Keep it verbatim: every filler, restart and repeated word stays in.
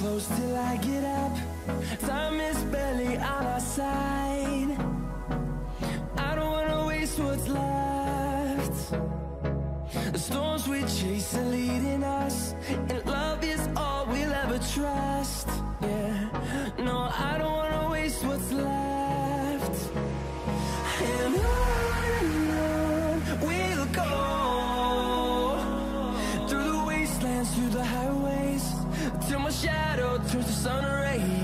close till I get up. Time is barely on our side. I don't wanna waste what's left. The storms we chase are leading us, and love is all we'll ever trust. Yeah, no, I don't wanna waste what's left. And on and on we'll go, through the wastelands, through the highways, till my shadow turns to sun rays.